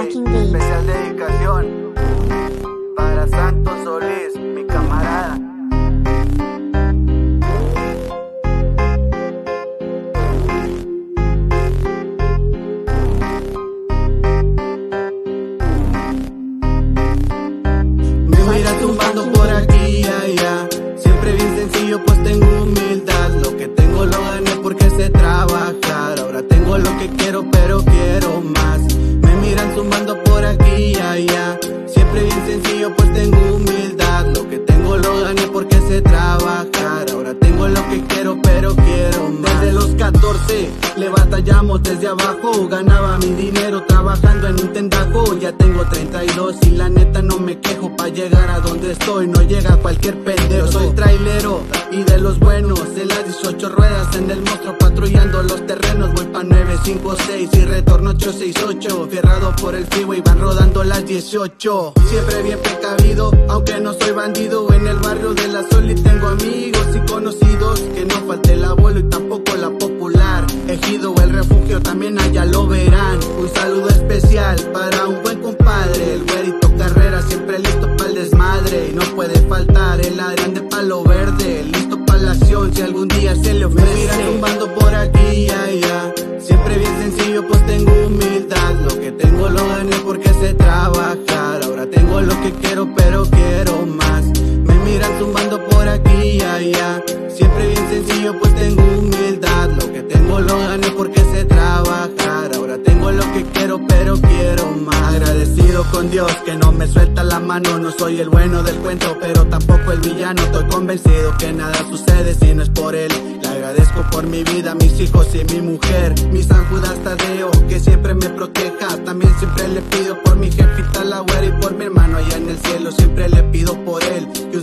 Fucking beat. Especial dedicación para Santos Solís, mi camarada. Me miran tumbando por aquí y allá, siempre bien sencillo pues tengo humildad. Lo que tengo lo gané porque sé trabajar. Ahora tengo lo que quiero pero quiero más. Me miran tumbando por aquí y allá, siempre bien sencillo pues tengo humildad. Lo que tengo lo gané porque sé trabajar. Ahora tengo lo que quiero pero quiero más. Desde los 14 le batallamos desde abajo. Ganaba mi dinero trabajando en un tendajo. Ya tengo 32 y la neta no me quejo. Pa' llegar a donde estoy no llega cualquier pendejo. Soy trailero y de los buenos, en las 18 ruedas en el monstruo patrullando los terrenos. Voy pa' 956 y retorno 868. Fierrado por el freeway van rodando las 18. Siempre bien precavido, aunque no soy bandido. En el barrio de la Sol y tengo amigos y conocidos. Que no falte el abuelo y tampoco la popular. Ejido o el refugio también allá lo verán. Un saludo especial para un buen compadre, el güerito Carrera, siempre listo pa'l desmadre. Y no puede faltar el Adrián de Palo Verde, listo pa' la acción si algún día se le ofrece. Me miran tumbando por aquí y allá, siempre bien sencillo pues tengo humildad. Lo que tengo lo gané porque sé trabajar. Ahora tengo lo que quiero pero quiero más. Me miran tumbando por aquí y allá, siempre bien sencillo pues tengo humildad. Lo que tengo lo gané porque sé trabajar. Ahora tengo lo que quiero pero quiero más. Agradecido con Dios que no me suelta la mano. No soy el bueno del cuento pero tampoco el villano. Estoy convencido que nada sucede si no es por él. Le agradezco por mi vida, mis hijos y mi mujer. Mi San Judas Tadeo que siempre me proteja. También siempre le pido por mi jefita la güera y por mi hermano allá en el cielo. Siempre le pido por él